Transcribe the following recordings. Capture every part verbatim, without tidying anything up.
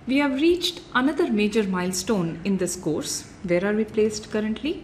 We have reached another major milestone in this course. Where are we placed currently?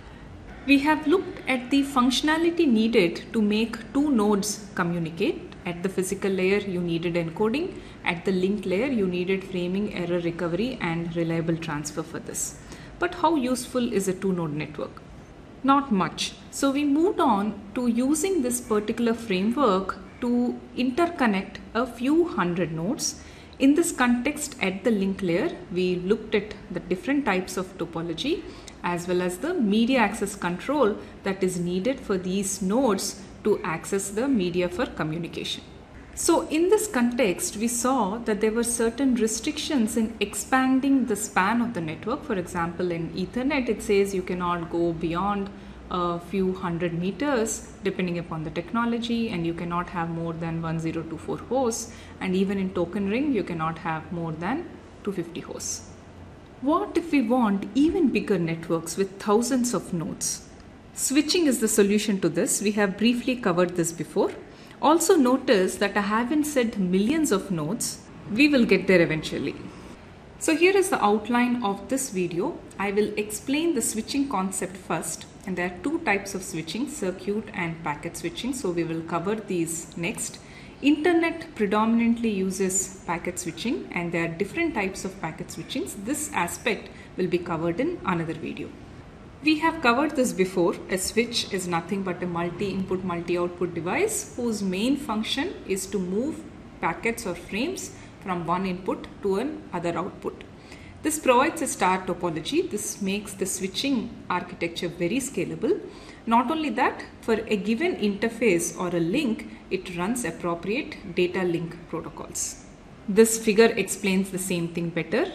We have looked at the functionality needed to make two nodes communicate. At the physical layer, you needed encoding. At the link layer, you needed framing, error recovery, and reliable transfer for this. But how useful is a two-node network? Not much. So we moved on to using this particular framework to interconnect a few hundred nodes. In this context, at the link layer, we looked at the different types of topology as well as the media access control that is needed for these nodes to access the media for communication. So in this context, we saw that there were certain restrictions in expanding the span of the network. For example, in Ethernet, it says you cannot go beyond a few hundred meters depending upon the technology, and you cannot have more than one thousand twenty-four hosts, and even in token ring you cannot have more than two hundred fifty hosts. What if we want even bigger networks with thousands of nodes? Switching is the solution to this. We have briefly covered this before. Also notice that I haven't said millions of nodes. We will get there eventually. So here is the outline of this video. I will explain the switching concept first, and there are two types of switching, circuit and packet switching. So we will cover these next. Internet predominantly uses packet switching, and there are different types of packet switchings. This aspect will be covered in another video. We have covered this before. A switch is nothing but a multi-input, multi-output device whose main function is to move packets or frames from one input to another output. This provides a star topology. This makes the switching architecture very scalable. Not only that, for a given interface or a link, it runs appropriate data link protocols. This figure explains the same thing better.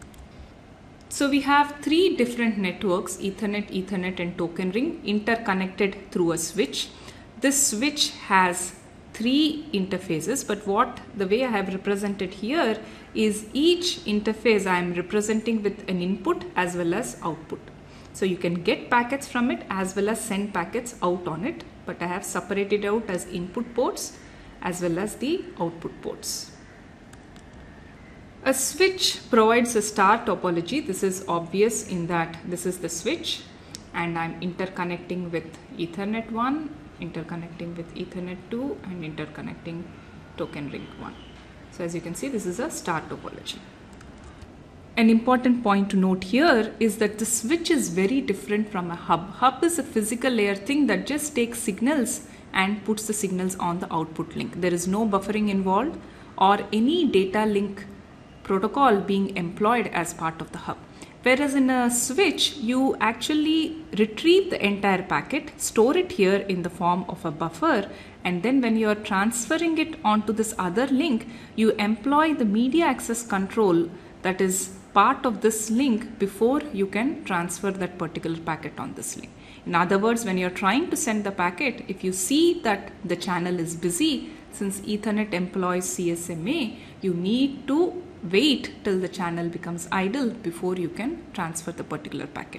So we have three different networks, Ethernet, Ethernet and token ring, interconnected through a switch. This switch has three interfaces, but what the way I have represented here is each interface I am representing with an input as well as output. So you can get packets from it as well as send packets out on it, but I have separated out as input ports as well as the output ports. A switch provides a star topology. This is obvious in that this is the switch and I'm interconnecting with Ethernet one, interconnecting with Ethernet two and interconnecting token ring one. So as you can see, this is a star topology. An important point to note here is that the switch is very different from a hub. Hub is a physical layer thing that just takes signals and puts the signals on the output link. There is no buffering involved or any data link protocol being employed as part of the hub. Whereas in a switch, you actually retrieve the entire packet, store it here in the form of a buffer, and then when you are transferring it onto this other link, you employ the media access control that is part of this link before you can transfer that particular packet on this link. In other words, when you're trying to send the packet, if you see that the channel is busy, since Ethernet employs C S M A, you need to wait till the channel becomes idle before you can transfer the particular packet.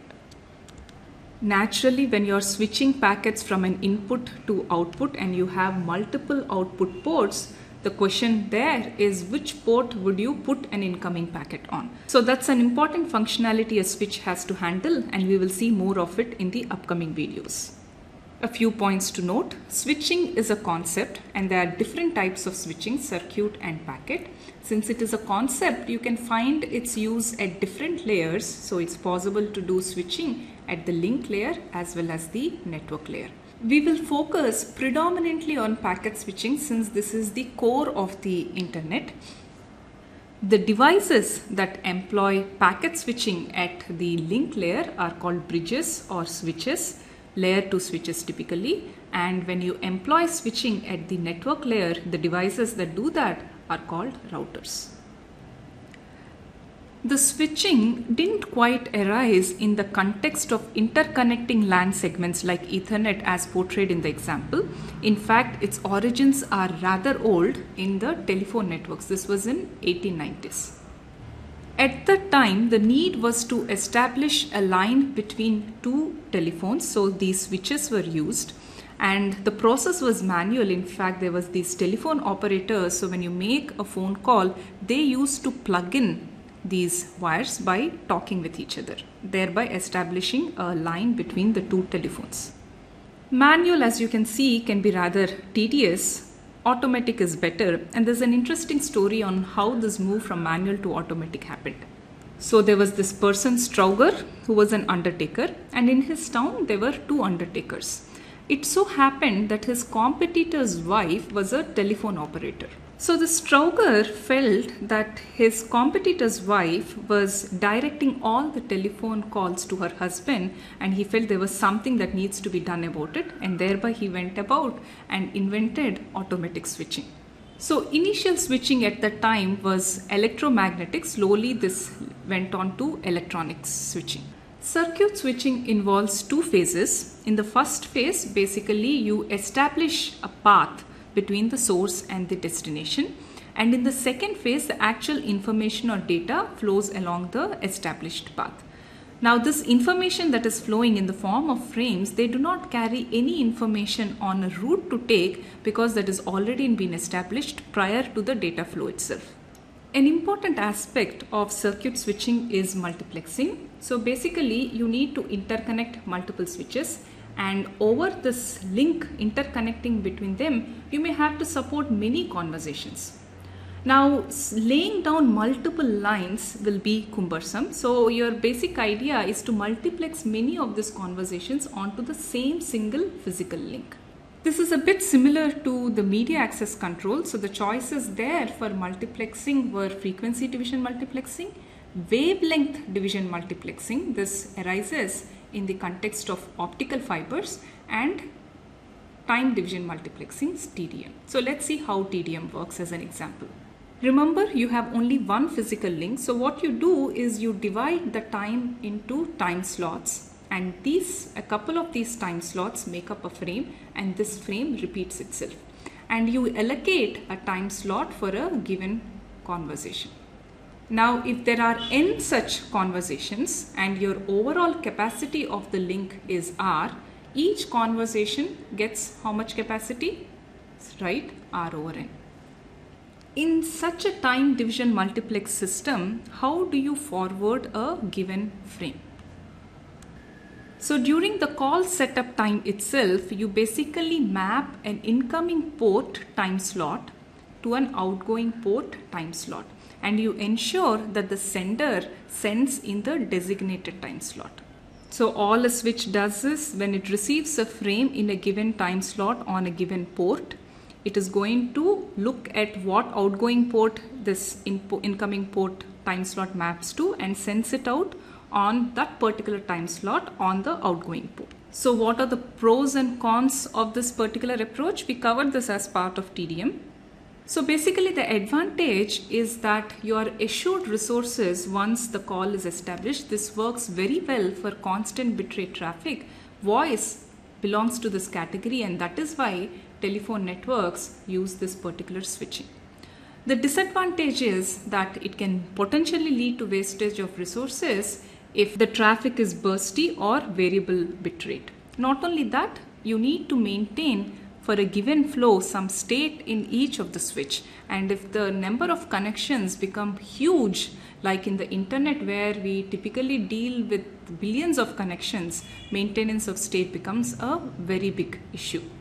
Naturally, when you're switching packets from an input to output and you have multiple output ports, the question there is which port would you put an incoming packet on. So that's an important functionality a switch has to handle, and we will see more of it in the upcoming videos. A few points to note. Switching is a concept and there are different types of switching, circuit and packet. Since it is a concept, you can find its use at different layers. So it's possible to do switching at the link layer as well as the network layer. We will focus predominantly on packet switching since this is the core of the internet. The devices that employ packet switching at the link layer are called bridges or switches, layer two switches typically, and when you employ switching at the network layer, the devices that do that are called routers. The switching didn't quite arise in the context of interconnecting LAN segments like Ethernet as portrayed in the example. In fact, its origins are rather old in the telephone networks. This was in eighteen nineties. At the time, the need was to establish a line between two telephones, so these switches were used, and the process was manual. In fact, there was these telephone operators, so when you make a phone call, they used to plug in these wires by talking with each other, thereby establishing a line between the two telephones. Manual, as you can see, can be rather tedious. Automatic is better, and there's an interesting story on how this move from manual to automatic happened. So there was this person, Strauger, who was an undertaker, and in his town there were two undertakers. It so happened that his competitor's wife was a telephone operator. So the Strauger felt that his competitor's wife was directing all the telephone calls to her husband, and he felt there was something that needs to be done about it, and thereby he went about and invented automatic switching. So initial switching at that time was electromagnetic. Slowly this went on to electronics switching. Circuit switching involves two phases. In the first phase, basically you establish a path between the source and the destination, and in the second phase the actual information or data flows along the established path. Now this information that is flowing in the form of frames, they do not carry any information on a route to take because that is already been established prior to the data flow itself. An important aspect of circuit switching is multiplexing. So basically you need to interconnect multiple switches, and over this link interconnecting between them, you may have to support many conversations. Now laying down multiple lines will be cumbersome. So your basic idea is to multiplex many of these conversations onto the same single physical link. This is a bit similar to the media access control. So the choices there for multiplexing were frequency division multiplexing, wavelength division multiplexing. This arises in the context of optical fibers, and time division multiplexing, T D M. So let's see how T D M works as an example. Remember, you have only one physical link. So what you do is you divide the time into time slots, and these, a couple of these time slots make up a frame, and this frame repeats itself. And you allocate a time slot for a given conversation. Now, if there are n such conversations and your overall capacity of the link is R, each conversation gets how much capacity? Right, R over n. In such a time division multiplex system, how do you forward a given frame? So during the call setup time itself, you basically map an incoming port time slot to an outgoing port time slot, and you ensure that the sender sends in the designated time slot. So all a switch does is, when it receives a frame in a given time slot on a given port, it is going to look at what outgoing port this incoming port time slot maps to and sends it out on that particular time slot on the outgoing port. So what are the pros and cons of this particular approach? We covered this as part of T D M. So basically the advantage is that you are assured resources once the call is established. This works very well for constant bitrate traffic. Voice belongs to this category, and that is why telephone networks use this particular switching. The disadvantage is that it can potentially lead to wastage of resources if the traffic is bursty or variable bitrate. Not only that, you need to maintain for a given flow some state in each of the switch, and if the number of connections become huge, like in the internet where we typically deal with billions of connections, maintenance of state becomes a very big issue.